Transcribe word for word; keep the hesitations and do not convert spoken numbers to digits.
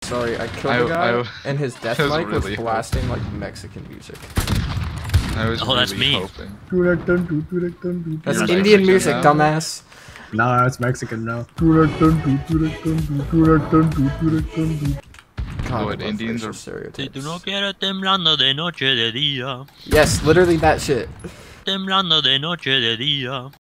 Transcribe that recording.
Sorry, I killed I- a guy, I- and his death I was mic was really blasting like Mexican music. I was Oh, really that's me. hoping. That's You're Indian Mexican music, now? dumbass. Nah, it's Mexican now. God, What, I love Indians racial are- Si tú no stereotypes. quieres temblando de noche de día, Yes, literally that shit. temblando de noche de día.